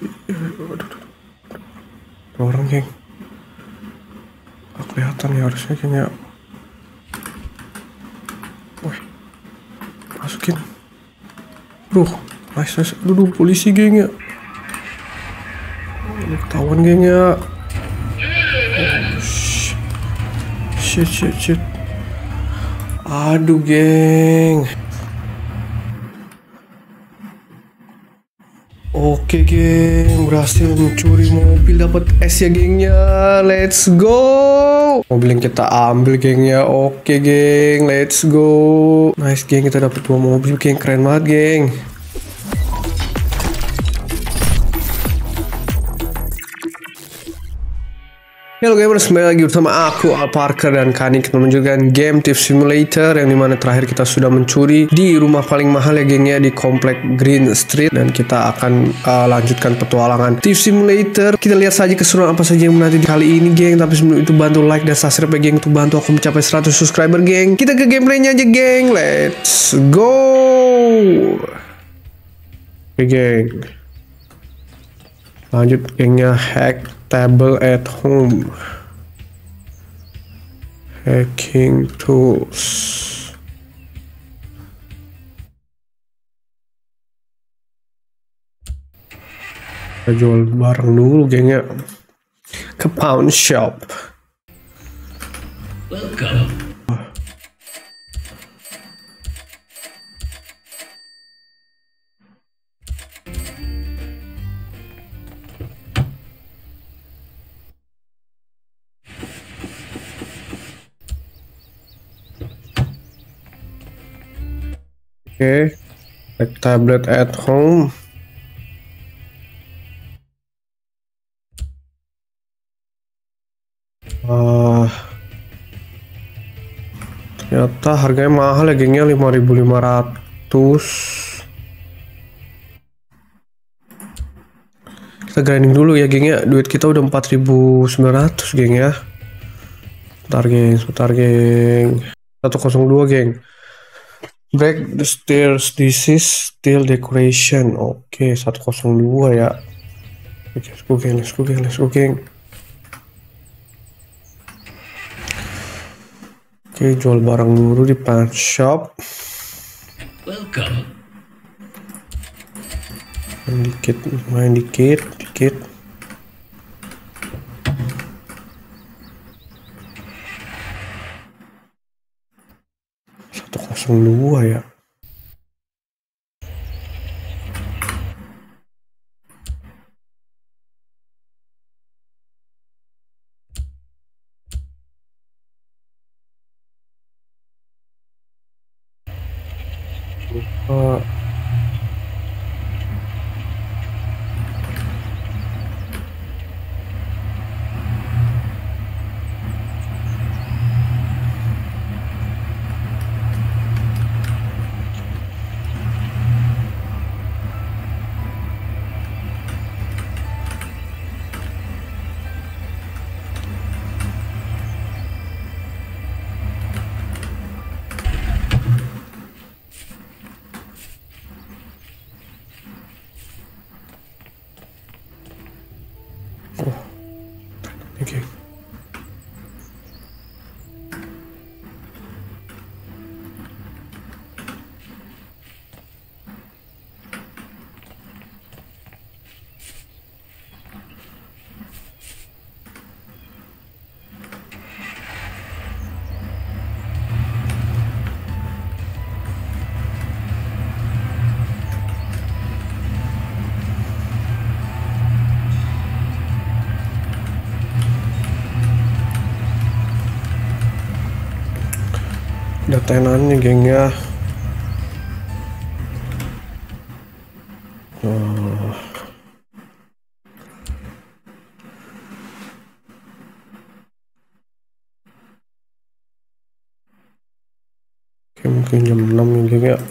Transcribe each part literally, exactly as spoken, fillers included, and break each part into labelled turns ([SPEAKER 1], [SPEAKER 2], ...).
[SPEAKER 1] Orang geng, gak kelihatan ya harusnya geng ya. Wih, masukin. Duh, nice nice. Duh, polisi geng ya. Ini ketahuan geng ya. Oh, shit shit shit. Aduh geng. Oke geng, berhasil mencuri mobil, dapat es ya gengnya. Let's go. Mobil yang kita ambil gengnya. Oke geng, let's go. Nice geng, kita dapat dua mobil geng, keren banget geng. Halo gamers, kembali lagi bersama aku Al Parker, dan kali ini kita menunjukkan game Thief Simulator, yang dimana terakhir kita sudah mencuri di rumah paling mahal ya gengnya, di komplek Green Street. Dan kita akan uh, lanjutkan petualangan Thief Simulator. Kita lihat saja keseruan apa saja yang menanti di kali ini geng. Tapi sebelum itu bantu like dan subscribe ya geng, untuk bantu aku mencapai seratus subscriber geng. Kita ke gameplaynya aja geng, let's go. Oke geng, lanjut gengnya. Hack table at home, hacking tools. Kita jual barang dulu gengnya, ke pawn shop. Welcome. Oke, okay. Tablet at home. Uh, ternyata harganya mahal ya gengnya, lima ribu lima ratus. Kita grinding dulu ya gengnya, duit kita udah empat ribu sembilan ratus geng ya. Sebentar geng, sebentar geng. seratus dua geng. Break the stairs, this is steel decoration. Oke, okay, seratus dua ya. Oke, okay, let's go geng, let's go geng, let's go geng. Oke, okay, jual barang dulu di pawn shop. Welcome. Main dikit, main dikit, dikit. seratus dua ya. Uh, Oh, oke. Okay. Ada tenannya geng ya. Oh. Oke, mungkin jam enam nih geng ya.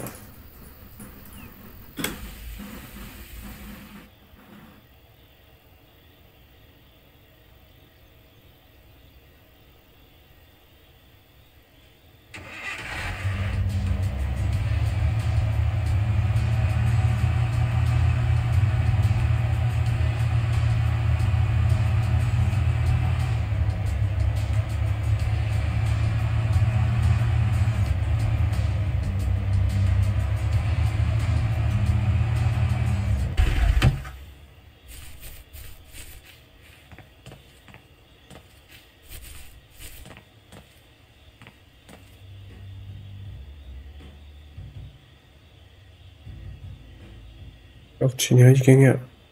[SPEAKER 1] Oh, sini aja kayaknya.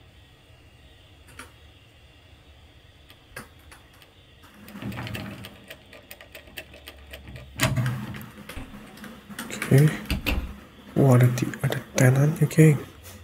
[SPEAKER 1] Oke. Okay. Oh, ada ada tenannya, geng.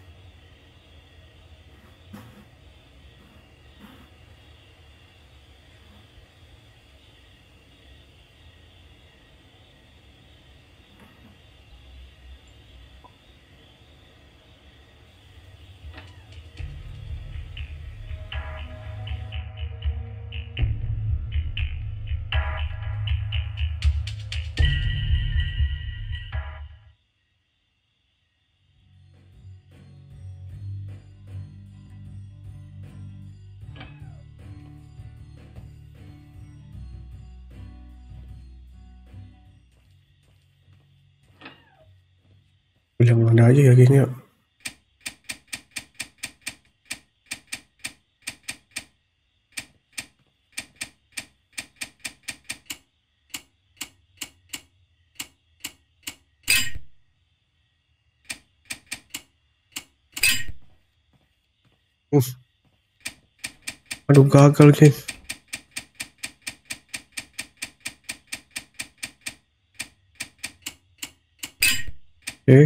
[SPEAKER 1] Bilang mana aja ya kayaknya. Uh. Aduh, gagal geng. Oke. Okay.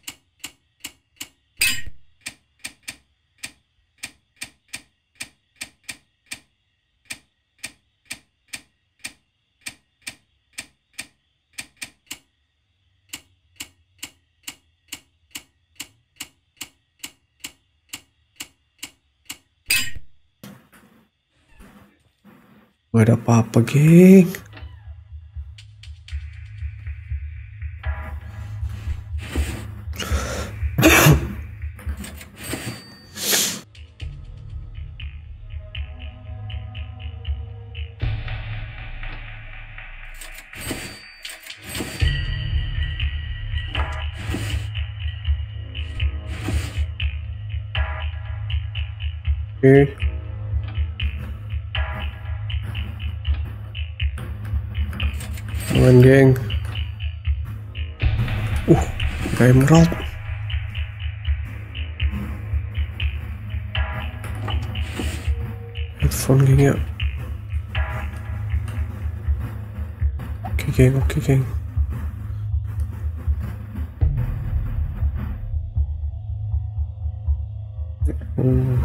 [SPEAKER 1] Gak ada apa-apa, geng. Oke. Okay. Aman, geng. Uh, emerald. Headphone, geng ya. Oke, geng. Oke, geng. Uh.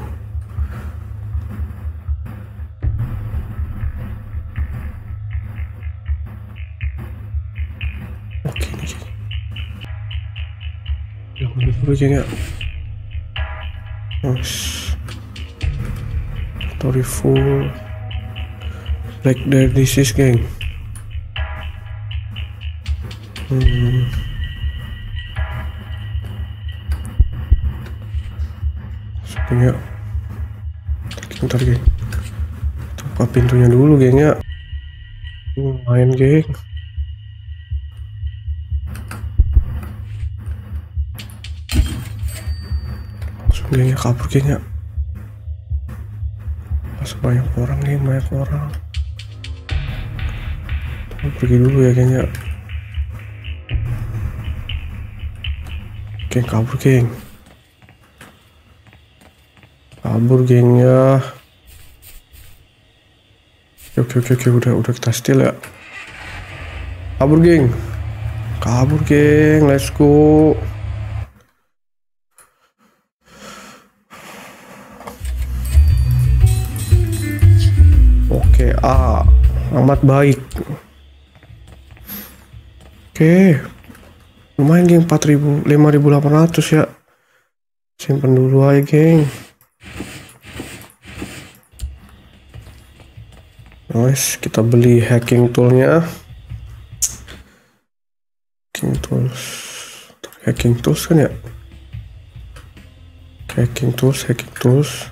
[SPEAKER 1] Oke, nih. Yang mana dulu aja ya? Mas. Story full. Black Death Disease, geng. Hmm. Sepertinya. Bentar, geng. Buka pintunya dulu, geng ya. Hmm, main, geng. Langsung gengnya kabur, geng ya. Masuk banyak orang, geng. Banyak orang. Tunggu, pergi dulu ya, geng ya. Geng, kabur, geng. Kabur, geng ya. Oke, oke, oke. Udah, udah kita steal ya. Kabur, geng. Kabur, geng. Let's go. Oke, A. Amat baik. Oke. Lumayan, geng. empat ribu, lima ribu delapan ratus ya. Simpen dulu aja, geng. Nice, kita beli hacking toolnya. Hacking tools. Hacking tools kan ya? Hacking tools, hacking tools.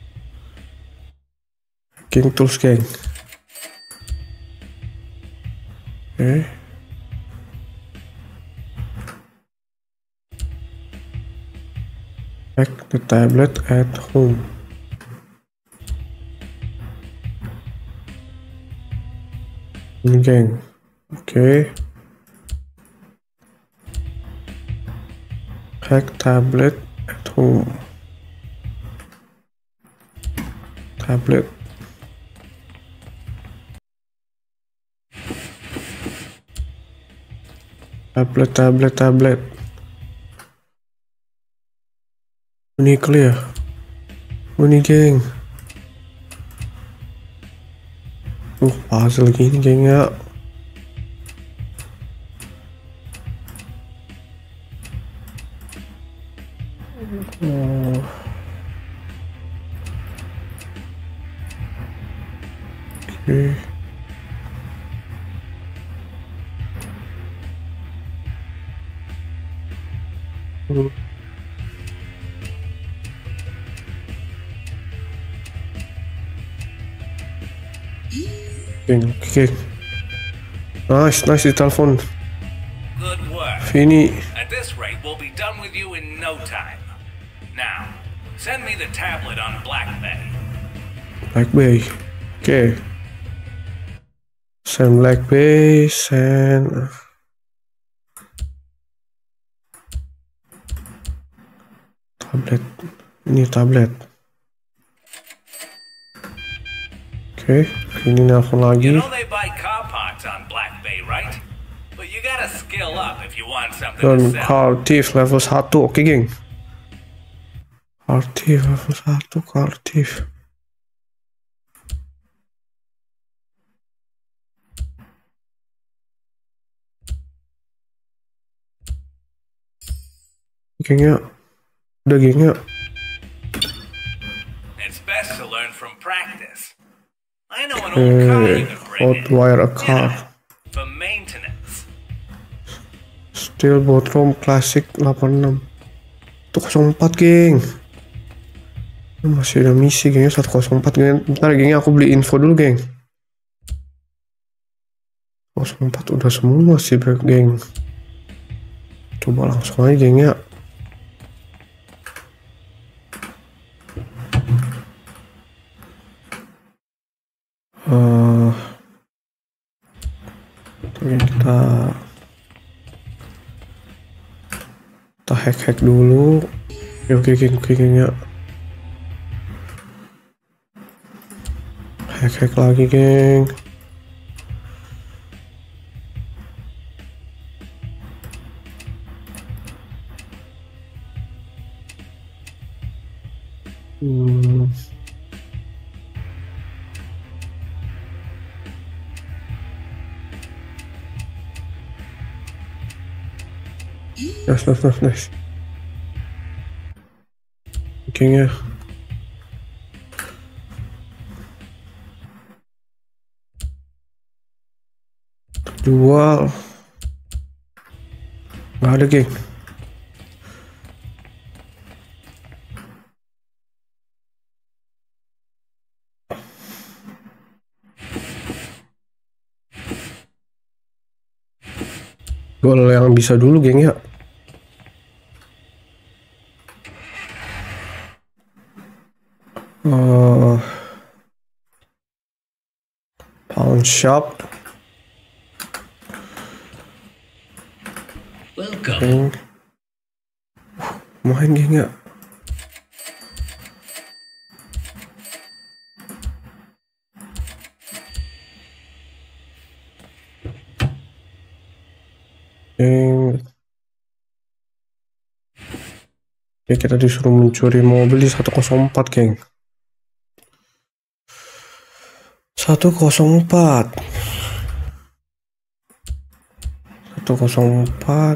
[SPEAKER 1] Hacking tools, geng. Oke. Okay. Hack the tablet at home. Ini, geng. Oke. Okay. Hack tablet at home. Oh, tablet. Tablet, tablet, tablet. Ini clear. Ini geng. Uh, puzzle gini geng ya. Oh. Oke. Hmm. Geng, oke. Nice, nice di telepon.
[SPEAKER 2] Good work.
[SPEAKER 1] Vini.
[SPEAKER 2] At this rate, we'll be done with you in no time. Now, send me the tablet on Black Bay.
[SPEAKER 1] Black Bay. Oke. Okay. Send Black Bay, send. Tablet. Ini tablet. Oke, okay. Ini nelfon lagi.
[SPEAKER 2] You know they buy car parts on Black Bay, right? But you gotta skill up if you want something
[SPEAKER 1] Dan
[SPEAKER 2] to sell.
[SPEAKER 1] car thief level satu. Oke, okay, geng. Car thief level satu, car thief. Gengnya. Udah gengnya.
[SPEAKER 2] It's best to learn from practice. I know an old car you can bring in.
[SPEAKER 1] Hotwire a car.
[SPEAKER 2] Yeah, for maintenance.
[SPEAKER 1] Steel Boardroom Classic delapan enam. satu nol empat, geng. Masih ada misi gengnya satu nol empat, geng. Bentar gengnya aku beli info dulu, geng. satu nol empat udah semua sih, geng. Coba langsung aja, gengnya. Uh, kita kita hack-hack dulu. Ya, oke, geng, oke, gengnya. Hack-hack lagi, geng. Hmm. Nice, nice, nice, nice. Gengnya. Jual. Nggak ada, geng. Jual yang bisa dulu, geng ya. Uh, pawn shop.
[SPEAKER 2] Welcome.
[SPEAKER 1] Main, geng ya. Geng. Ya, kita disuruh mencuri mobil di satu nol empat, geng. satu nol empat. satu nol empat.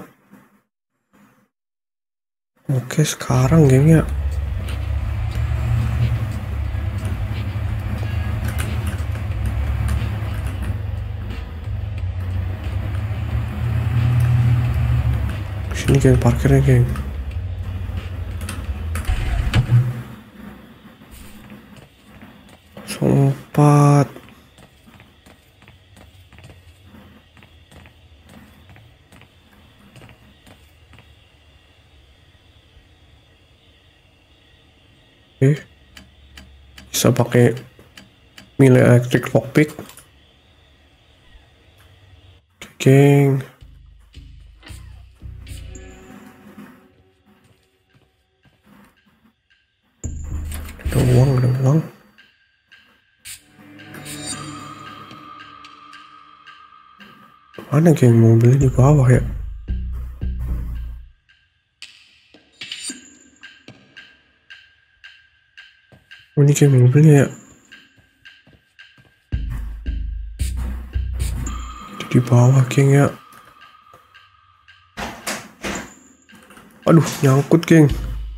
[SPEAKER 1] Oke, sekarang, geng ya. Sini, geng, parkirnya, geng. nol empat. Oke, bisa pakai mini electric lockpick. Oke, geng. Ada uang, ada uang. Mana geng mobilnya di bawah ya? Oh, ini geng mobilnya ya? Di bawah geng ya. Aduh, nyangkut geng.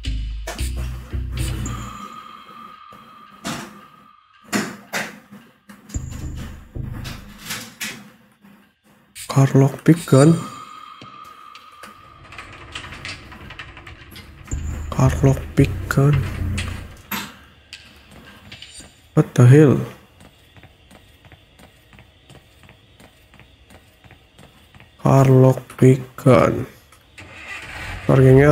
[SPEAKER 1] Car lockpick gun. Car lockpick gun. What the hell? Car lockpick gun. Harganya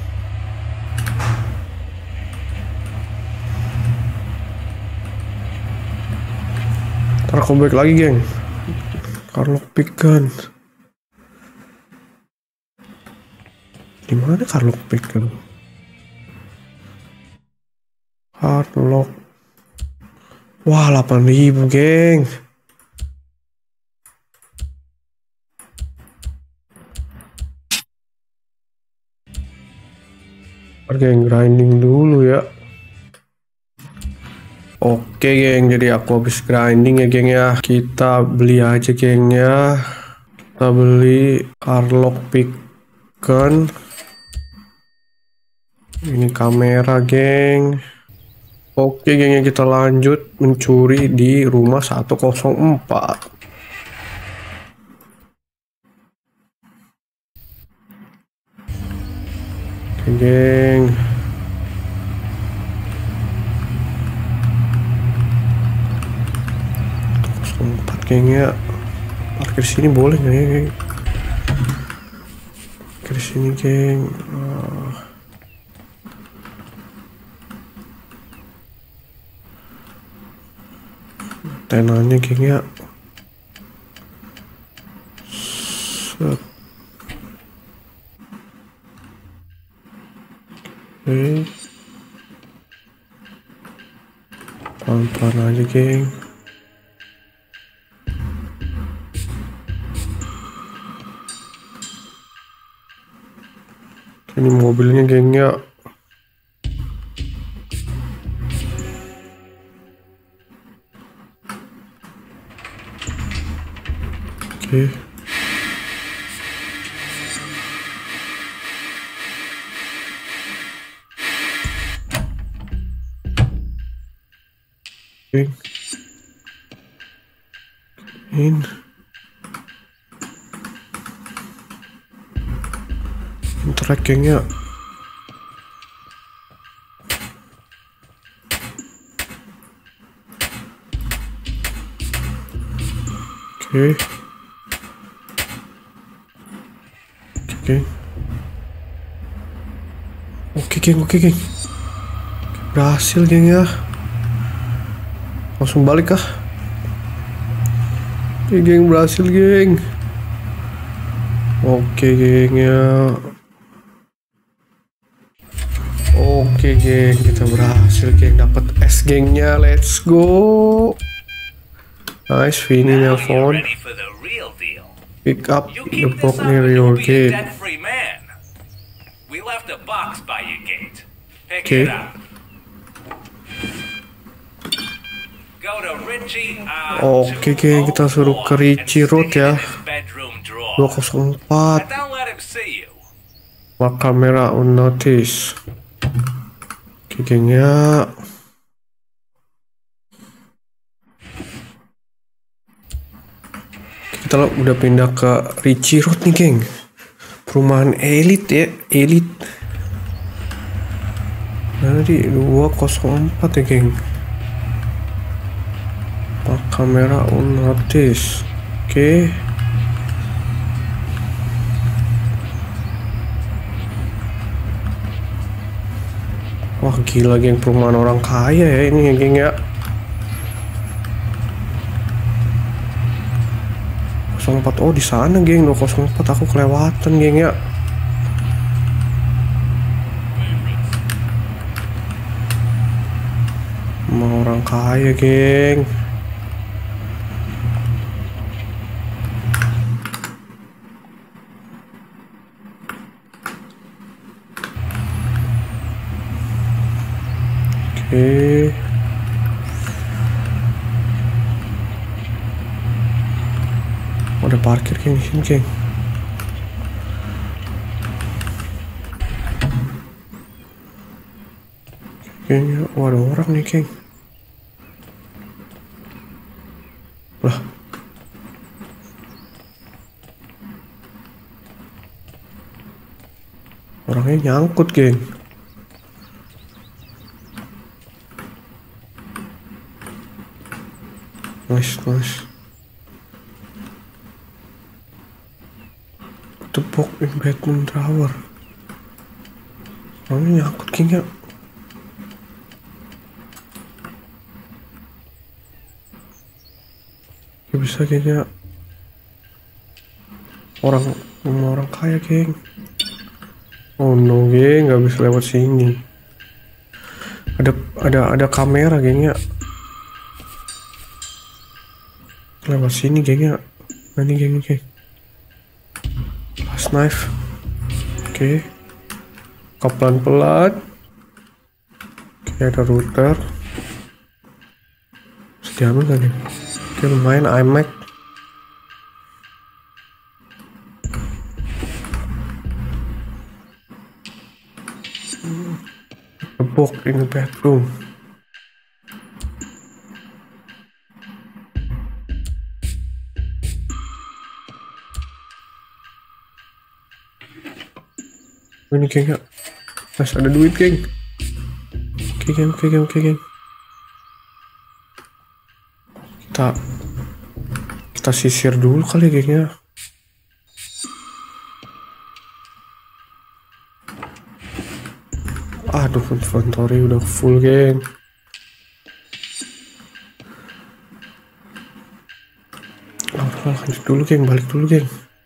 [SPEAKER 1] ntar aku balik lagi geng. Car lockpick gun. Dimana car lockpick gun? Car lock. Wah, delapan ribu geng. Geng, grinding dulu ya. Oke geng, jadi aku habis grinding ya geng ya. Kita beli aja geng ya. Kita beli car lockpick gun. Ini kamera geng. Oke geng ya, kita lanjut mencuri di rumah seratus empat. Geng, empat geng ya. Parkir sini boleh nggak ya geng? Parkir sini geng. uh. Tenannya geng ya. Set. Oke, pelan-pelan aja geng. Ini mobilnya geng ya. Oke. Oke. In. Trackingnya. Oke. Oke. Oke geng, oke geng. Berhasil geng ya. Langsung balik kah? Oke geng, berhasil geng. Oke geng ya. Oke geng, kita berhasil geng, dapat es gengnya. Let's go. Nice, Vinny nelfon. Pick up the box near your gate. Oke. Oke geng, kita suruh ke Richie Road ya. dua nol empat. Mark kamera on notice. Oke geng ya. Kita udah pindah ke Richie Road nih geng. Perumahan elit ya, elit. Nah di dua nol empat ya geng. Mark kamera on notice. Oke. Wah gila geng, perumahan orang kaya ya ini ya geng ya. nol empat, oh di sana geng. Dua nol empat aku kelewatan geng ya. orang kaya, geng. Oke. Ada parkir, geng, di sini, geng. Kayaknya, oh, ada orang nih, geng. Lah. Orangnya nyangkut, geng. Nice, nice. The box in Batman Tower. Orangnya nyangkut, geng, ya. Gak bisa, kayaknya. Orang, orang kaya, geng. Oh no, geng, nggak bisa lewat sini. Ada, ada, ada kamera, geng, ya. Lewat sini, geng, ya. Nah, ini, geng, geng. Pas knife. Oke. Okay. Pelan-pelan. Oke, okay, ada router. Bisa diambil gak, geng? Oke, okay, lumayan iMac. A book in the bedroom. Ini, geng, ya. Mas, ada duit, geng. Oke, geng, oke, geng, oke, geng. Kita kita sisir dulu kali, geng, ya. Aduh, inventory udah full, geng. Oh, lanjut dulu, geng, balik dulu, geng.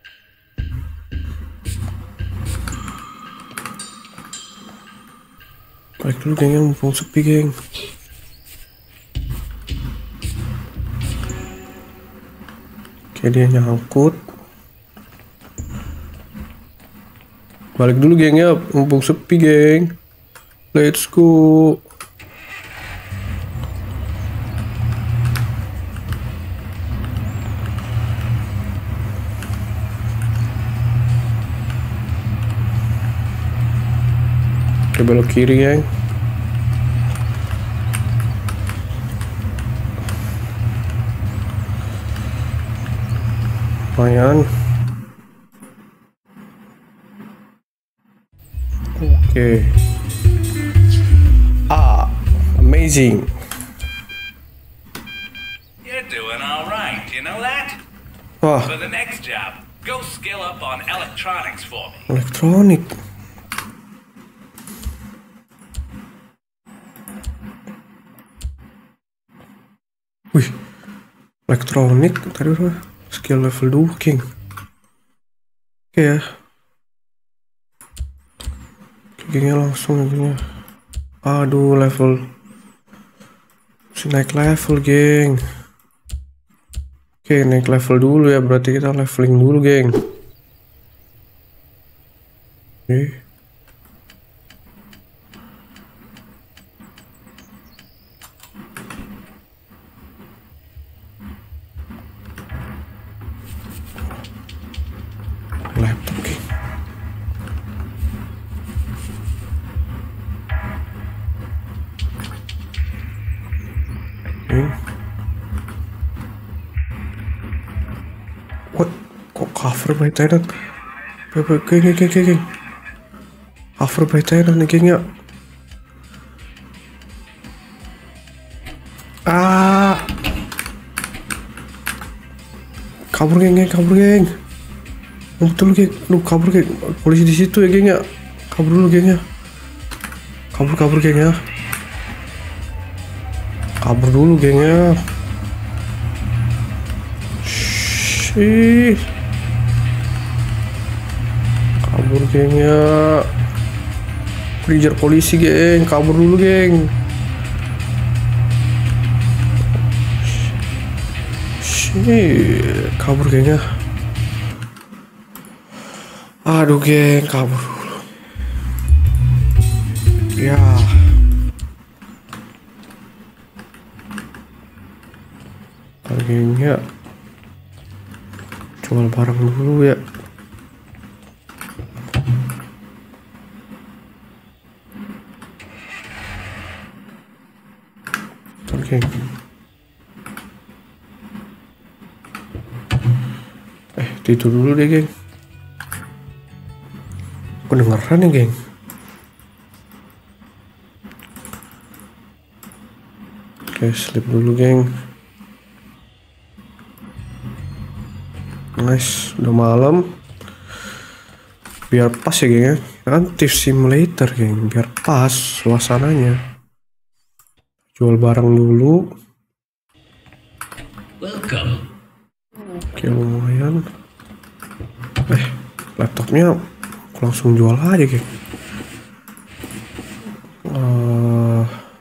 [SPEAKER 1] Balik dulu, geng, yang mumpung sepi, geng. Oke, dia nyangkut. Balik dulu, geng, ya, mumpung sepi, geng. Let's go. Oke, belok kiri, geng. Lumayan. Oke. Ah, amazing.
[SPEAKER 2] You're doing all right, you know that?
[SPEAKER 1] Wah,
[SPEAKER 2] For the next job, go skill up on electronics for me.
[SPEAKER 1] elektronik. Wih, elektronik tadi udah skill level dua, geng. Oke, ya. Gengnya langsung aja. Aduh, level. Mesti naik level, geng. Oke, naik level dulu ya. Berarti kita leveling dulu, geng. Oke. Laptop, geng. Oke. What? Kok cover by tenant? Geng, geng, geng, geng, geng. Cover by tenant nih, geng, ya. Ah. Kabur, geng, geng, kabur, geng. Oh, betul, geng. Lu kabur, geng. Polisi di situ ya, geng, ya. Kabur dulu, geng, ya. Kabur, kabur, geng, ya. Kabur dulu, geng, ya. Shhh. Kabur, geng, ya. Kejar polisi, geng. Kabur dulu, geng. Ini kabur kayaknya. Aduh geng, kabur dulu. Ya. Gengnya jual barang dulu ya. Oke. Eh, tidur dulu deh, geng. Kedengeran nih, geng. Oke, sleep dulu, geng. Nice, udah malam. Biar pas ya, geng ya. Kan Thief Simulator, geng. Biar pas suasananya. Jual barang dulu.
[SPEAKER 2] Welcome.
[SPEAKER 1] Oke, lumayan. Eh, laptopnya aku langsung jual aja, geng. Uh,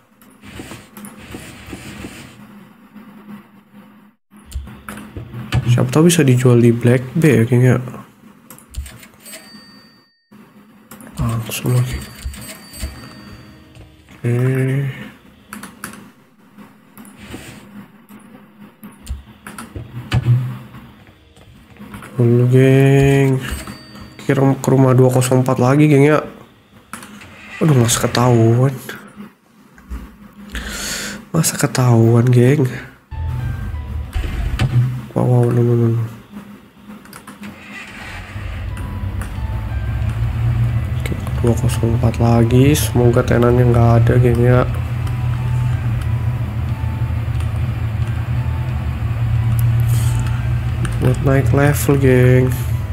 [SPEAKER 1] siapa tahu bisa dijual di Black Bay ya, geng ya. Langsung lagi. Oke. Dulu, geng. Kira ke rumah dua nol empat lagi, geng ya. Aduh, masa ketahuan. Masa ketahuan, geng. Wow, wow, no, no, no. Oke, dua nol empat lagi. Semoga tenannya nggak ada, geng ya. Buat naik level, geng.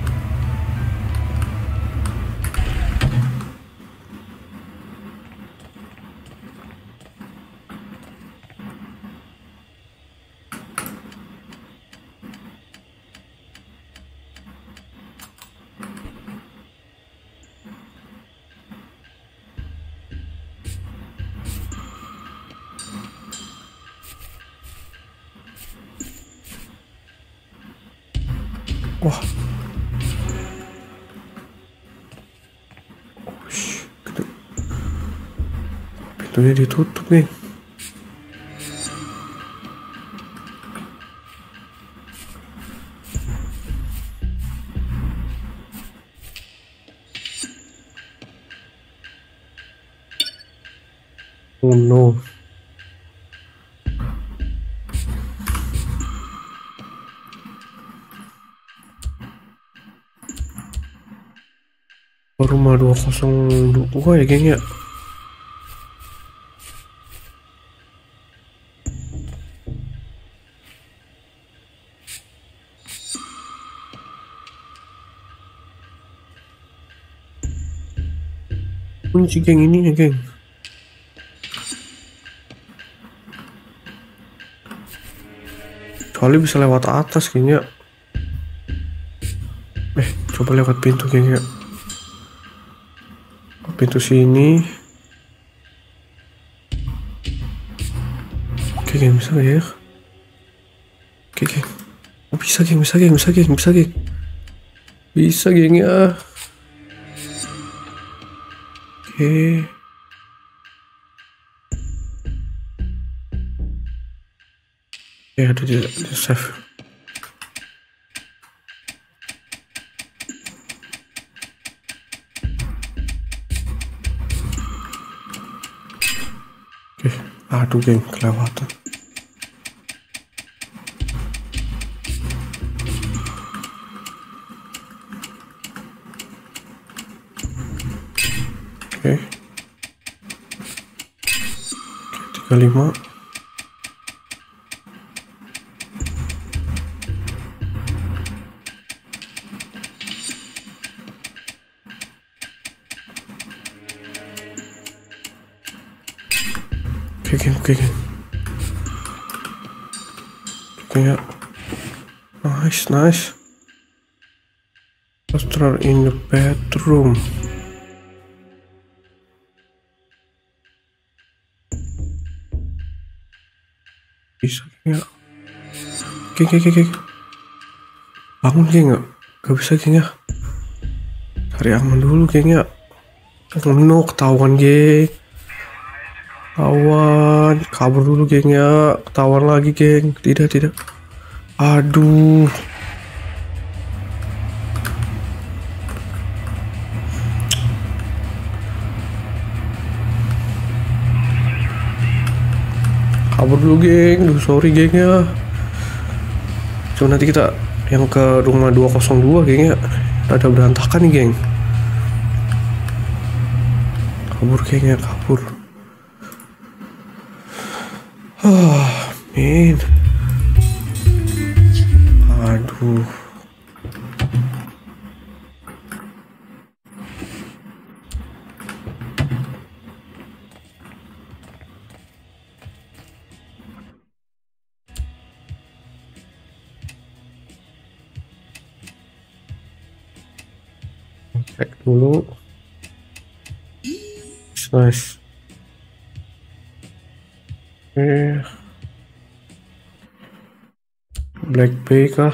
[SPEAKER 1] Wah. Ush, gitu. Pintunya ditutup nih. Oh no. Rumah dua nol dua ya, geng ya. Kunci, geng, ini ya, geng. Kecuali bisa lewat atas, geng ya. Eh, coba lewat pintu, geng ya. Pintu sini. Oke, geng, bisa gak ya? Oke, geng. Oh, bisa, geng, bisa, geng, bisa, geng, bisa, geng. Bisa, geng ya. Oke. Ya, ada di, di save. Oke, aduh, geng, kelewatan. Oke. Oke, tiga puluh lima. Oke, geng, oke, geng. Oke, ya. Nice, nice. Poster in the bedroom. Bisa, ya. Geng, geng, geng, geng. Bangun geng ya. Gak bisa geng ya. Cari aman dulu geng ya. Oh no, ketahuan geng. Ketahuan. Kabur dulu geng ya. Ketahuan lagi geng. Tidak, tidak. Aduh. Kabur dulu geng. Duh, sorry geng ya. Cuma nanti kita yang ke rumah dua nol dua geng ya. Ada berantakan nih geng. Kabur geng ya, kabur. Ah, min. Aduh. Cek dulu. Nice. Eh, Black Bay kah?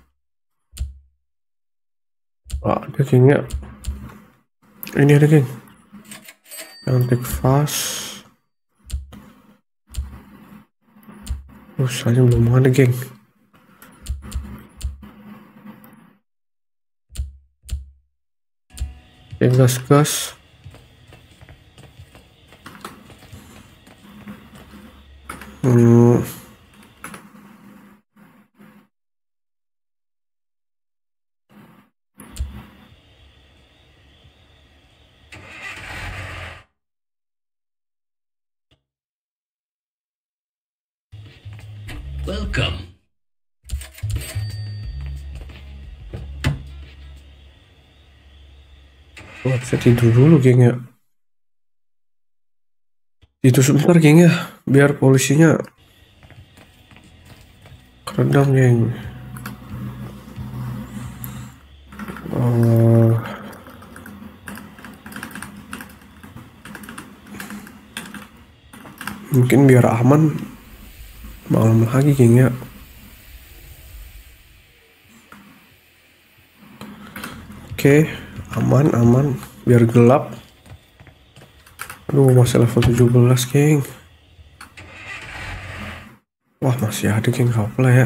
[SPEAKER 1] Ah, ada gengnya. Ini ada geng. Yang take fast. Oh, saya belum ada geng. Geng gas-gas. Hmm.
[SPEAKER 2] Welcome.
[SPEAKER 1] Wah, bisa tidur dulu geng ya. Tidur sebentar geng ya, biar polisinya keredam geng. Uh, mungkin biar aman malam lagi geng ya. Oke, aman aman, biar gelap. Aduh, masih level tujuh belas geng. Wah, masih ada geng, apa ya.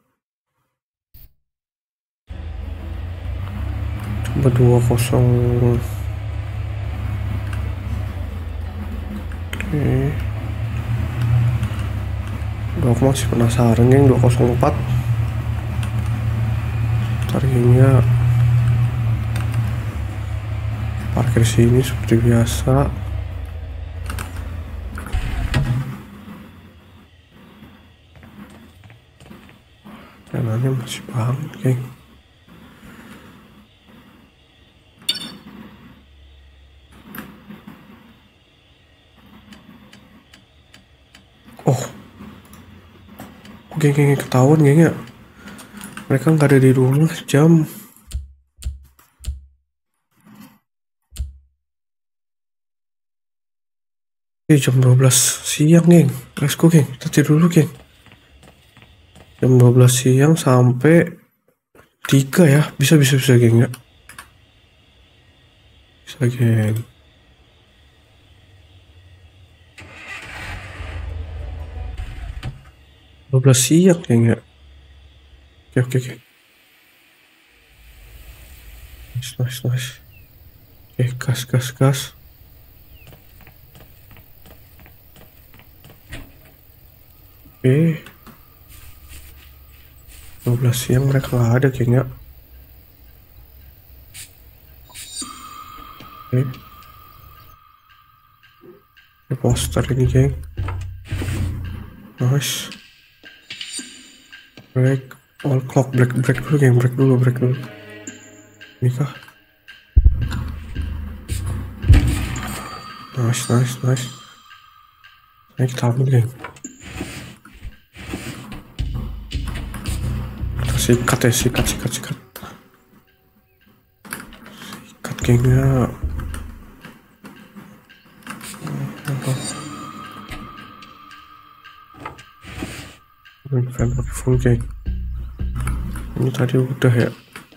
[SPEAKER 1] Coba dua kosong. Oke. Aku masih penasaran geng, dua nol empat. Targetnya parkir sini seperti biasa. Jalannya masih banget geng. Oh, geng geng ketahuan geng ya. Mereka nggak ada di rumah jam. Eh, jam dua belas siang geng. Let's go geng, kita tidur dulu geng. Jam dua belas siang sampai tiga ya. Bisa bisa bisa geng ya. Bisa geng. dua belas siang geng ya. Oke oke oke. Nice nice nice. Oke, gas gas gas. Oke. dua belas siang mereka nggak ada geng ya. Oke. Ini poster ini geng. Nice. Break all clock, break break dulu geng, break dulu break dulu. Ini kah? Nice nice nice. Ini kita ambil geng. Kita sikat ya, sikat sikat sikat. Sikat gengnya. Inventory full geng. ini tadi udah ya.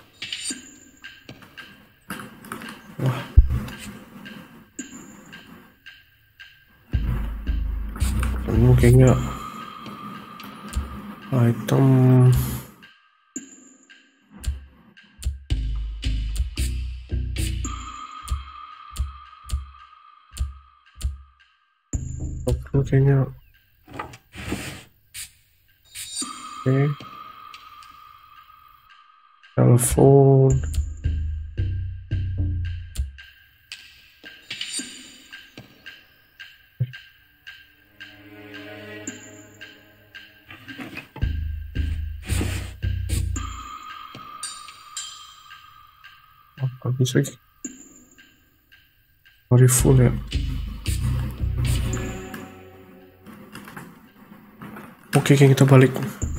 [SPEAKER 1] Wah. Ini kayaknya item Oke, kayaknya oke. Telepon. Apa bisa lagi? Sorry full ya. Oke, okay, kita balik.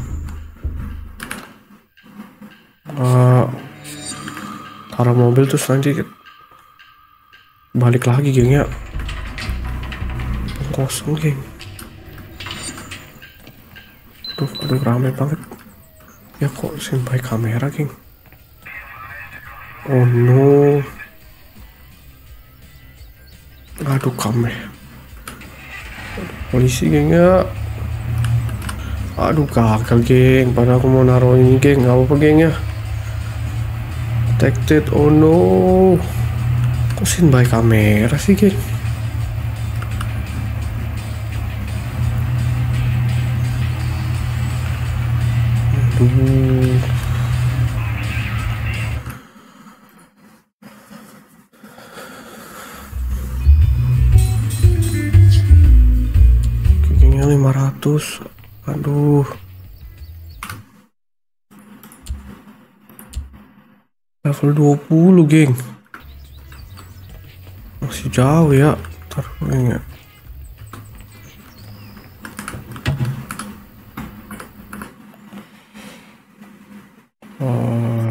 [SPEAKER 1] Uh, taruh mobil terus nanti balik lagi gengnya. Kosong geng. Aduh, aduh rame banget. Ya kok standby kamera geng. Oh no. Aduh kamera. Polisi gengnya. Aduh gagal geng. Padahal aku mau naruh ini geng. Gak apa-apa geng ya. Detected. Oh no. Kok standby kamera sih geng? Aduh. Kayaknya lima ratus. Aduh. Level dua puluh geng. Masih jauh ya. Taruhnya. Oh.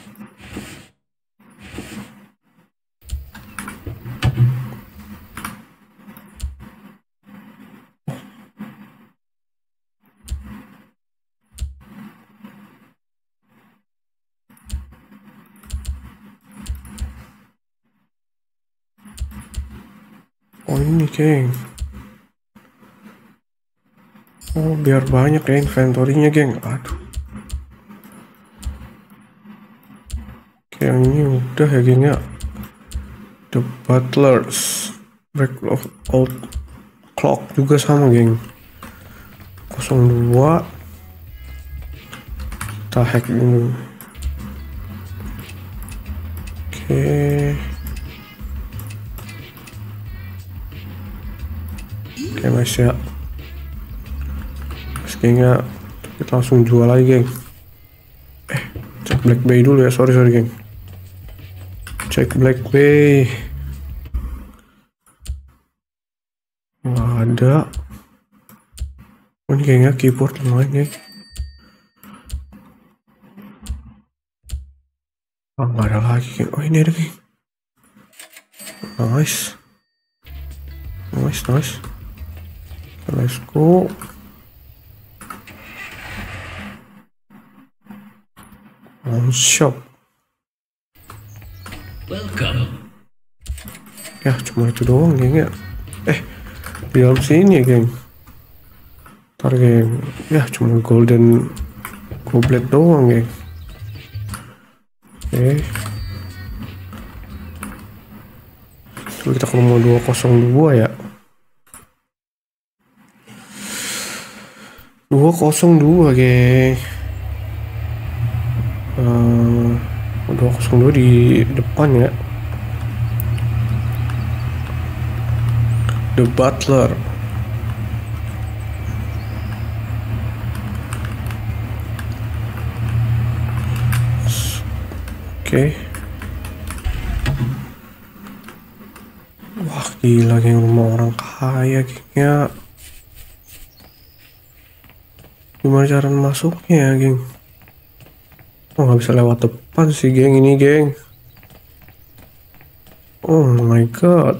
[SPEAKER 1] Oh ini geng. Oh biar banyak ya inventory-nya geng. Aduh. Oke yang ini udah ya geng ya. The Butlers. Break of Old Clock juga sama geng. nol dua. Kita hack dulu. Oke. Oke mas ya. Kayaknya kita langsung jual lagi geng. Eh cek Black Bay dulu ya. Sorry sorry geng. Cek Black Bay. Nggak ada. Oh ini kayaknya keyboard lumayan geng. Ah nggak ada lagi geng. Oh ini ada geng. Nice. Nice nice. Let's go. On shop.
[SPEAKER 2] Welcome.
[SPEAKER 1] Ya cuma itu doang geng ya. Eh di dalam sini ya geng. Ntar geng. Ya cuma golden goblet doang geng. Oke. Lalu kita ke nomor dua nol dua ya. dua nol dua geng. Uh, dua nol dua di depan ya. The Butler. Oke. Okay. Wah gila geng, rumah orang kaya gengnya. Gimana cara masuknya ya geng? Oh nggak bisa lewat depan sih geng ini geng. Oh my god.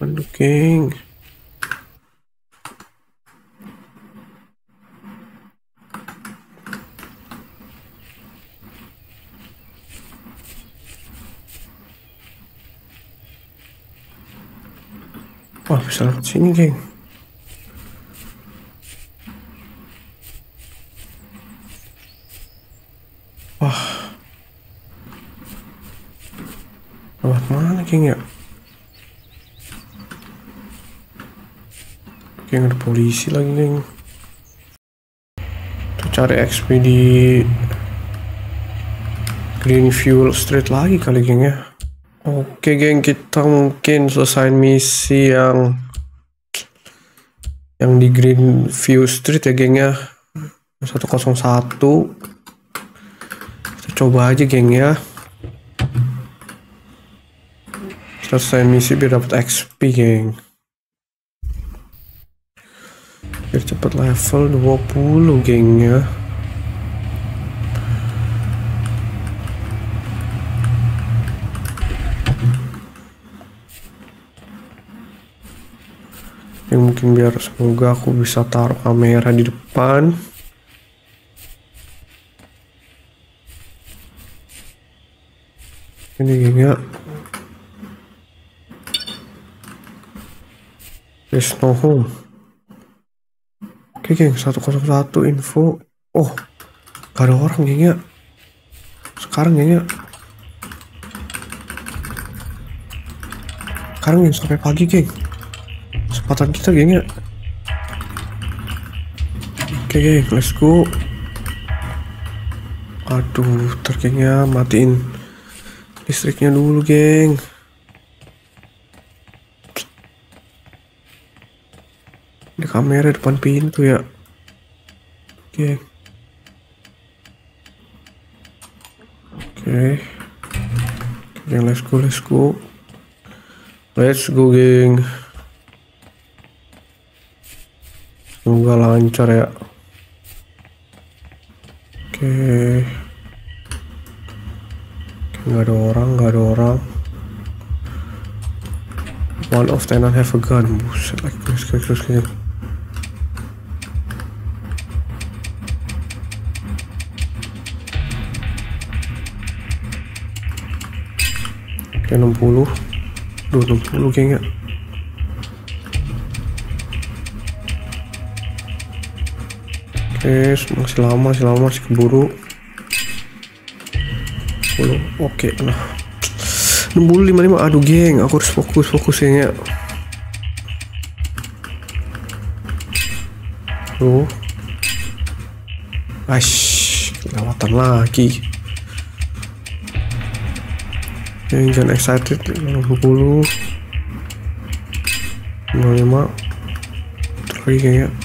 [SPEAKER 1] Aduh, geng. Wah, bisa lewat sini, geng. Wah. Lewat mana, geng, ya? Geng, ada polisi lagi, geng. Kita cari X P di Greenville Street lagi kali, geng, ya. Oke, geng, kita mungkin selesai misi yang yang di Greenview Street ya, geng, ya. seratus satu. Kita coba aja, geng, ya. Selesai misi biar dapat X P, geng. Biar cepet level dua puluh, geng, ya. Yang mungkin biar semoga aku bisa taruh kamera di depan. Ini, geng, ya. There's no home. Oke, geng, seratus satu info. Oh, gak ada orang, geng, ya. Sekarang, geng, ya. Sekarang, geng, sampai pagi, geng. Kesempatan kita, geng, ya. Oke, geng, let's go. Aduh, ntar, geng, ya, matiin listriknya dulu, geng. Ada kamera depan pintu, ya. Oke. Oke. Geng, let's go, let's go. Let's go, geng. Semoga lancar, ya. Oke. Oke, nggak ada orang, nggak ada orang. One of tenant have a gun. Buset, like terus, terus, terus, terus. Oke, enam puluh. Duh, enam puluh, geng, ya. Oke, masih lama, masih lama, masih keburu. sepuluh. Oke, nah. enam puluh lima puluh lima. Aduh, geng, aku harus fokus, fokus, geng, ya. Tuh. Aish, kelewatan lagi. Geng, jangan excited. enam puluh. lima puluh lima. Terlagi, geng, ya.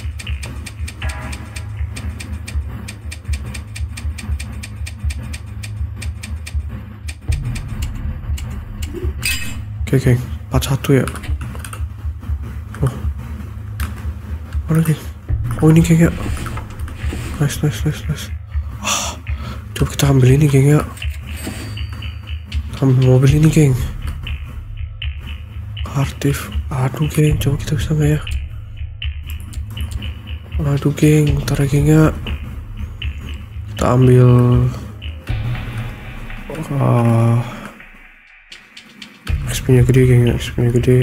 [SPEAKER 1] Oke, geng, empat puluh satu, ya. Oh, mana, geng? Oh, ini, geng, ya. Nice, nice, nice, nice. Oh, coba kita ambil ini, geng, ya. Ambil mobil ini, geng. Aktif. Aduh, geng, coba kita bisa nggak, ya? Aduh, geng, ntar, geng, ya. Kita ambil uh, X P-nya gede, geng, ya. X P-nya gede.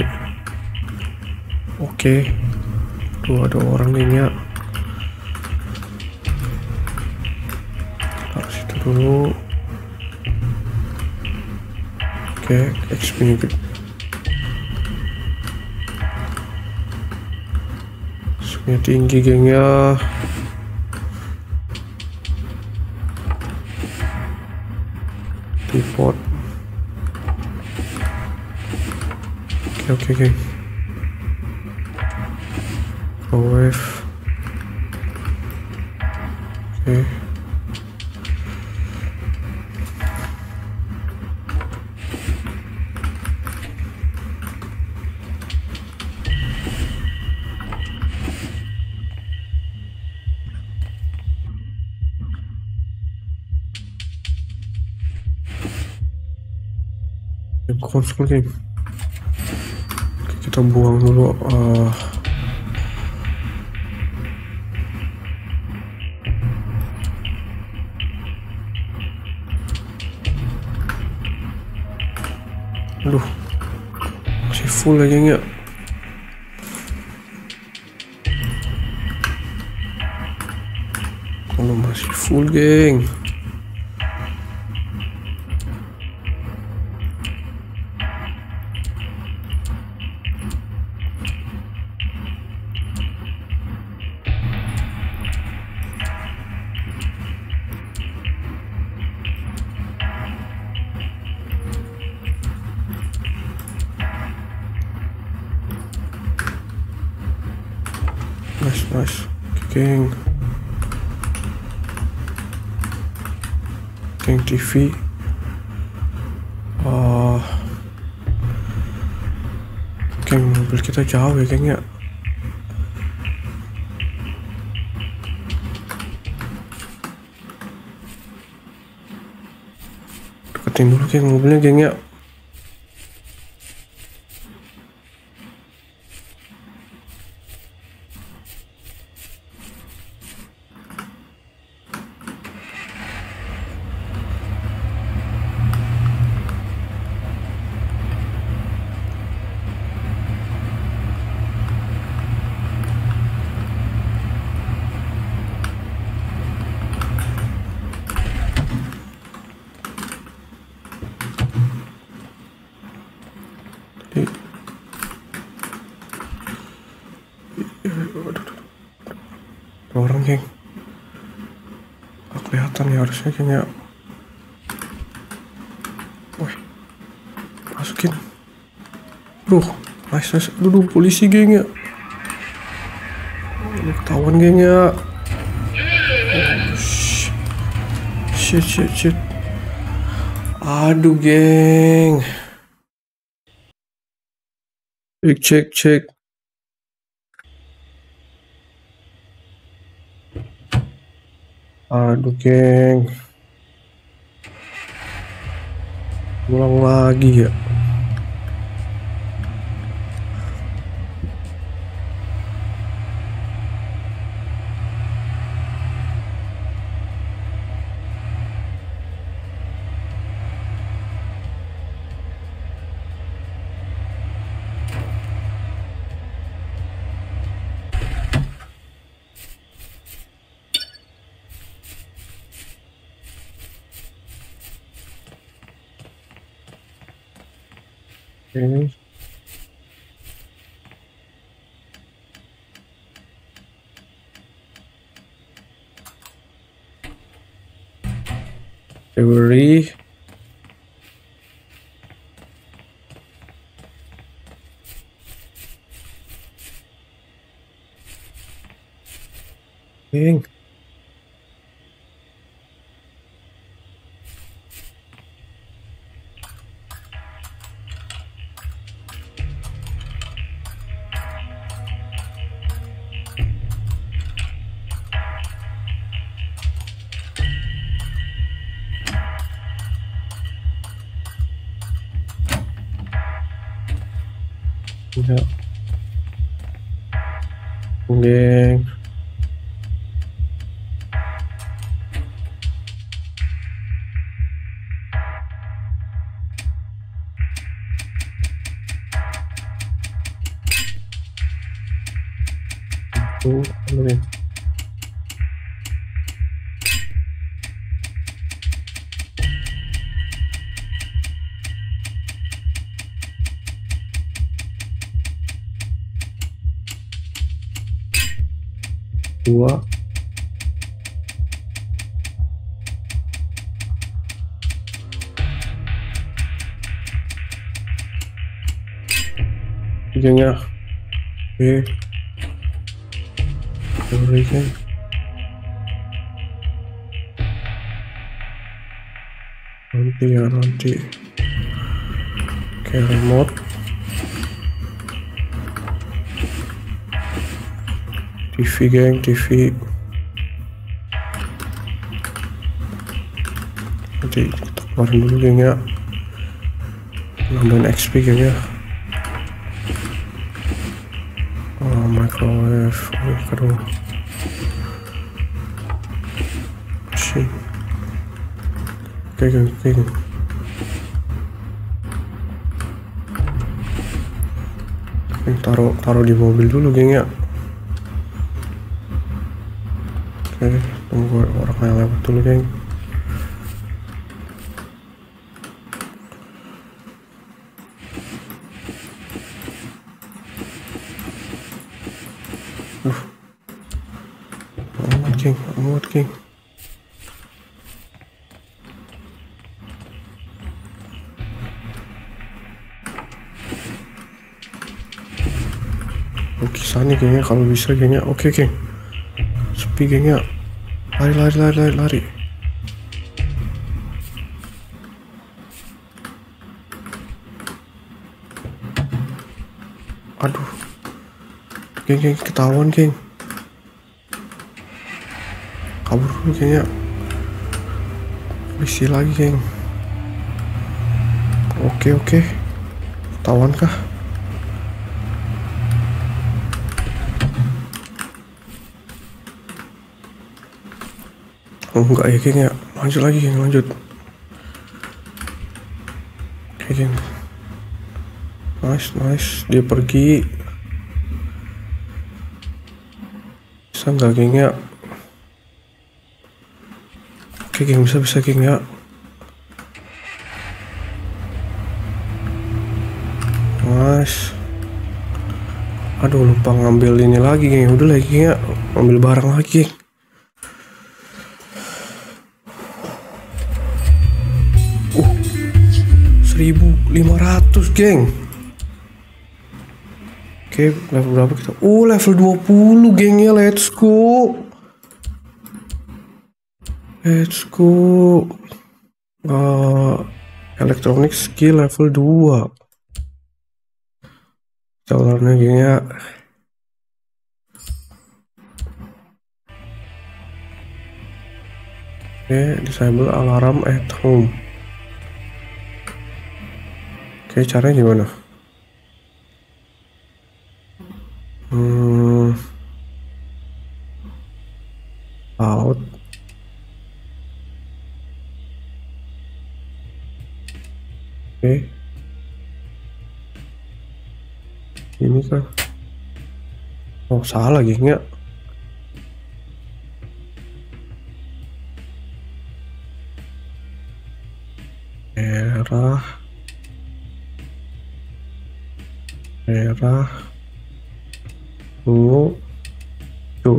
[SPEAKER 1] Oke. Tuh, ada orang, geng, ya. Taruh situ dulu. Oke, X P-nya gede. X P-nya tinggi, geng, ya. Tripod. Oke, oke, geng. Wave. Oke. Konsol, geng. Oke, kita buang dulu. Uh, aduh, masih full aja ya. Kalau masih full, geng. Nice, nice, geng. Geng T V. Uh, geng mobil kita jauh ya, geng ya. Deketin dulu geng mobilnya, geng ya. Orang, geng. Gak kelihatan ya harusnya, geng ya. Wih, masukin. Duh, nice, nice. Aduh, polisi, geng ya. Ini ketahuan, geng ya. Oh, shit, shit, shit. Aduh, geng. Cek, cek, cek. Aduh, geng. Ulang lagi ya. Okay. February. Geng. Enggak. Geng. Tuh, ambilin. Dua. Tiganya. Oke. Berikan. Nanti ya nanti. Oke, remote. T V, geng, T V. Nanti kita keluarin dulu, geng ya. Nambahin X P, geng ya. Oh, microwave. Aduh. Shit. Oke, oke, oke. Taruh, taruh di mobil dulu, geng ya. Oke, tunggu orang yang lewat dulu, geng. Uh. Amat, geng, amat, geng. Lukisannya gengnya kalau bisa gengnya. Oke, geng. Sepi gengnya. Lari, lari, lari, lari, lari. Aduh. Geng, geng, ketahuan, geng. Kabur dulu, gengnya. Polisi lagi, geng. Oke, oke. Ketahuan kah? Oh, enggak ya, geng ya. Lanjut lagi, geng, lanjut. Oke, geng. Nice, nice. Dia pergi. Bisa nggak, geng ya? Oke, geng, bisa, bisa, geng ya. Nice. Aduh, lupa ngambil ini lagi, geng. Udah lagi, geng ya. Ambil barang lagi, geng. Uh, seribu lima ratus, geng. Oke, level berapa kita? Oh, level dua puluh, geng ya. Let's go. Let's go. Uh, Electronic skill level dua. Jalannya, geng ya. Oke, disable alarm at home. Oke, caranya gimana? Hmm, out. Oke, ini kan. Oh, salah, geng ya. Merah. Merah. Tuh. Tuh.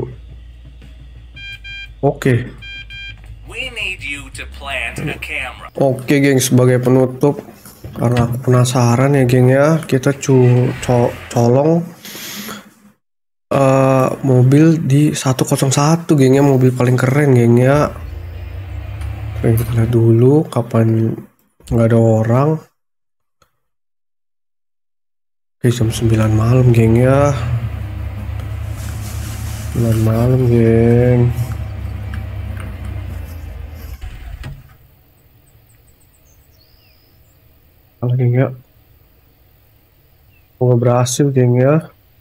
[SPEAKER 1] Oke.
[SPEAKER 2] We need you to plant a camera.
[SPEAKER 1] Oke, geng, sebagai penutup, karena aku penasaran ya, geng ya, kita cu co colong uh, mobil di seratus satu, geng ya, mobil paling keren, geng ya. Oke, kita lihat dulu kapan nggak ada orang. Oke, jam sembilan malam, geng ya. sembilan malam, geng. Halo, geng ya. Semoga berhasil, geng ya.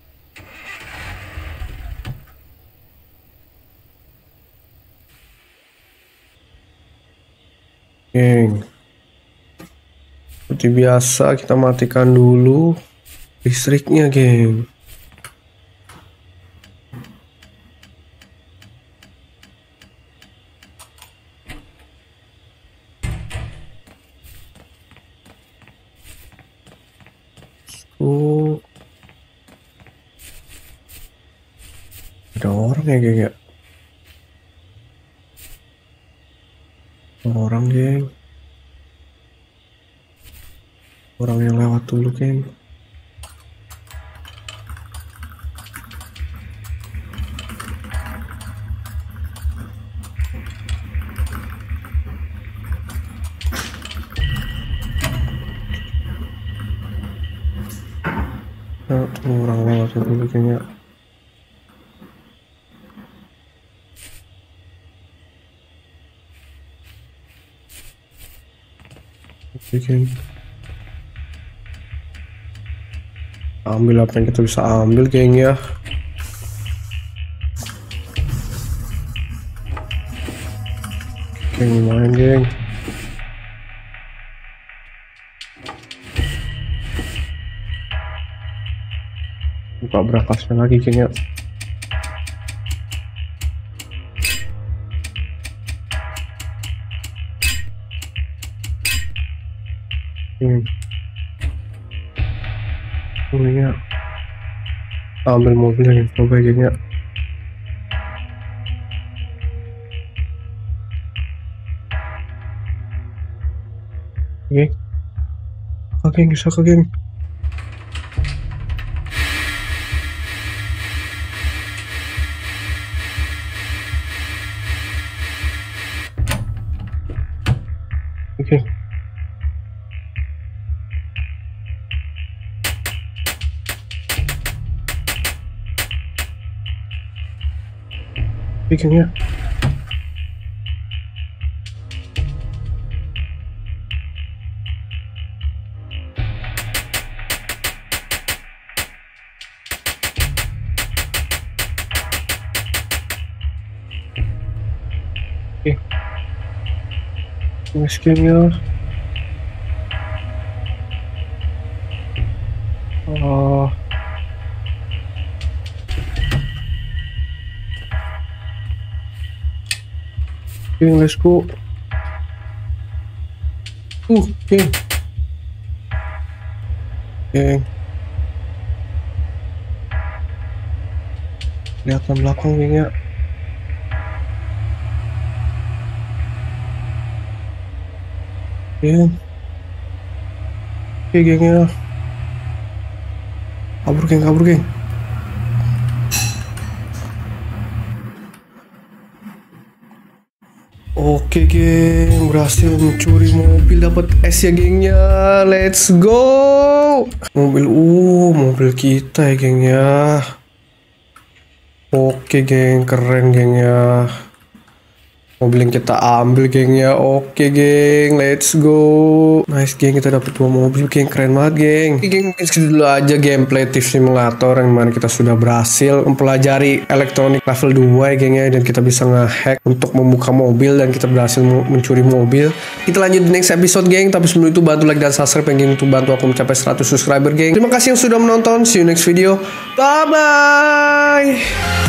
[SPEAKER 1] Geng. Seperti biasa, kita matikan dulu listriknya, geng. Oh, ada orang ya, geng ya. Orang, geng. Orang yang lewat dulu, geng. Nah, orang lewat dulu, geng ya. Oke, geng. Ambil apa yang kita bisa ambil, geng ya. Geng, lumayan, geng. Buka berangkasnya lagi, geng ya. Hmm. Mobilnya, ambil mobilnya nih, coba geng ya. Geng, oke geng, bisa ke geng. Oke. Bikinnya. Oke. Miskinnya. Oh. Oke, let's go. Uh, oke. Oke. Kelihatan belakang ya. Oke. Oke, gengnya. Kabur, geng, kabur, geng. Oke geng, berhasil mencuri mobil, dapat es ya gengnya. Let's go. Mobil, uh, mobil kita ya geng ya. Oke geng, keren geng ya. Mobil yang kita ambil geng ya. Oke geng, let's go. Nice geng, kita dapat dua mobil geng, keren banget geng. Oke geng, mungkin segitu dulu aja gameplay Thief Simulator yang mana kita sudah berhasil mempelajari elektronik level dua ya geng ya. Dan kita bisa ngehack untuk membuka mobil dan kita berhasil mencuri mobil. Kita lanjut di next episode geng. Tapi sebelum itu bantu like dan subscribe ya geng, untuk bantu aku mencapai seratus subscriber geng. Terima kasih yang sudah menonton. See you next video. Bye bye.